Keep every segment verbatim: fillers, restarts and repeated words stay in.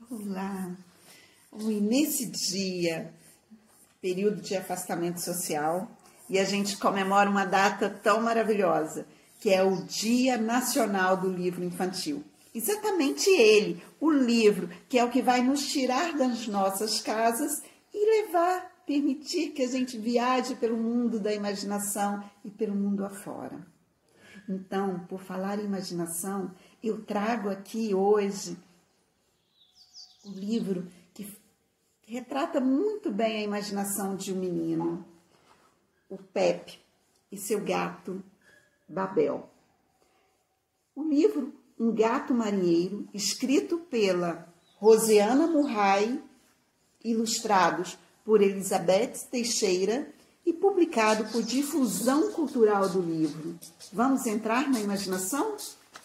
Olá! E nesse dia, período de afastamento social, e a gente comemora uma data tão maravilhosa, que é o Dia Nacional do Livro Infantil. Exatamente ele, o livro, que é o que vai nos tirar das nossas casas e levar, permitir que a gente viaje pelo mundo da imaginação e pelo mundo afora. Então, por falar em imaginação, eu trago aqui hoje o livro que retrata muito bem a imaginação de um menino, o Pepe e seu gato Babel. O livro Um Gato Marinheiro, escrito pela Rosiana Murray, ilustrados por Elizabeth Teixeira e publicado por Difusão Cultural do Livro. Vamos entrar na imaginação?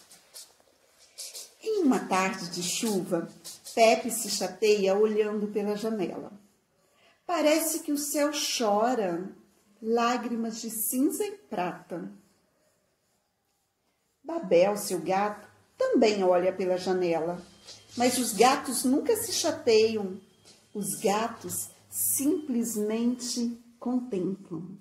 Em uma tarde de chuva, Pepe se chateia olhando pela janela. Parece que o céu chora, lágrimas de cinza e prata. Babel, seu gato, também olha pela janela, mas os gatos nunca se chateiam. Os gatos simplesmente contemplam.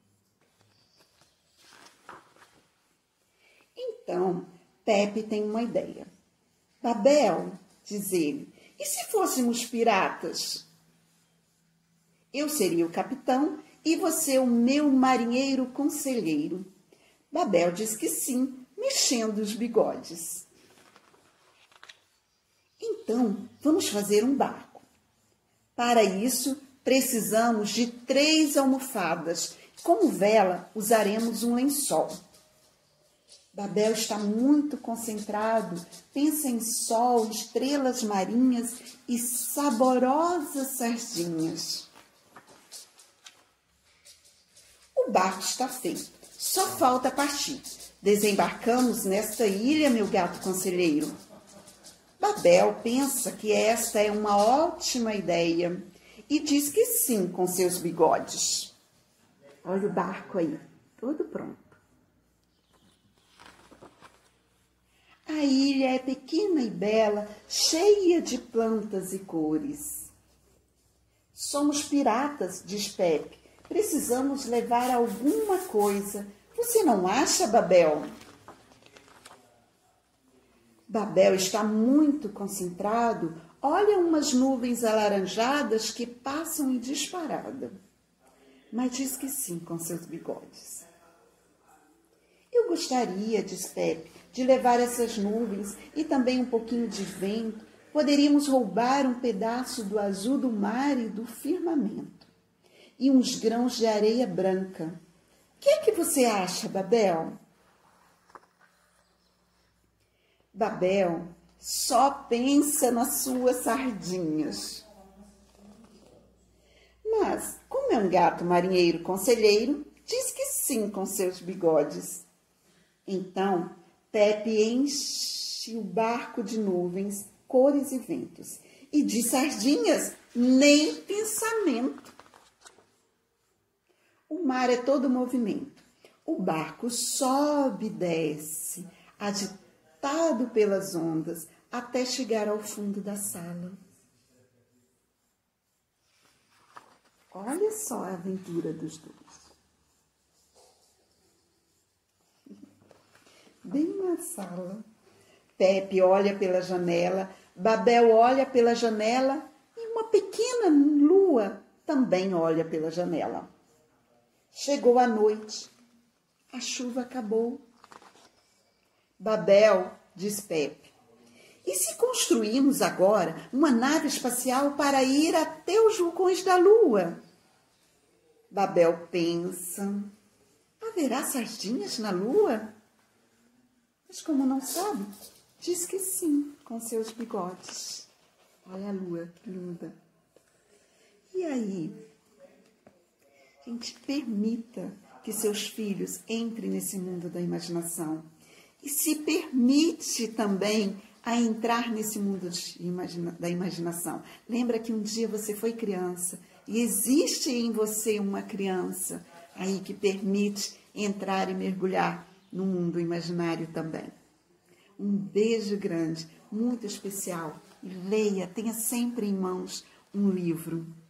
Então, Pepe tem uma ideia. Babel, diz ele, e se fôssemos piratas? Eu seria o capitão e você o meu marinheiro conselheiro. Babel diz que sim, mexendo os bigodes. Então, vamos fazer um barco. Para isso, precisamos de três almofadas. Como vela, usaremos um lençol. Babel está muito concentrado, pensa em sol, estrelas marinhas e saborosas sardinhas. O barco está feito, só falta partir. Desembarcamos nesta ilha, meu gato conselheiro. Babel pensa que esta é uma ótima ideia e diz que sim com seus bigodes. Olha o barco aí, todo pronto. A ilha é pequena e bela, cheia de plantas e cores. Somos piratas, diz Pepe. Precisamos levar alguma coisa. Você não acha, Babel? Babel está muito concentrado. Olha umas nuvens alaranjadas que passam em disparada. Mas diz que sim com seus bigodes. Eu gostaria, diz Pepe, de levar essas nuvens e também um pouquinho de vento. Poderíamos roubar um pedaço do azul do mar e do firmamento. E uns grãos de areia branca. O que é que você acha, Babel? Babel só pensa nas suas sardinhas. Mas, como é um gato marinheiro conselheiro, diz que sim com seus bigodes. Então, Pepe enche o barco de nuvens, cores e ventos. E de sardinhas, nem pensamento. O mar é todo movimento. O barco sobe e desce, agitado pelas ondas, até chegar ao fundo da sala. Olha só a aventura dos dois. Bem na sala, Pepe olha pela janela, Babel olha pela janela e uma pequena lua também olha pela janela. Chegou a noite, a chuva acabou. Babel, diz Pepe, e se construirmos agora uma nave espacial para ir até os vulcões da lua? Babel pensa, haverá sardinhas na lua? Mas como não sabe, diz que sim, com seus bigodes. Olha a lua, que linda. E aí, gente, permita que seus filhos entrem nesse mundo da imaginação. E se permite também a entrar nesse mundo de imagina, da imaginação. Lembra que um dia você foi criança e existe em você uma criança aí que permite entrar e mergulhar no mundo imaginário também. Um beijo grande, muito especial e leia, tenha sempre em mãos um livro.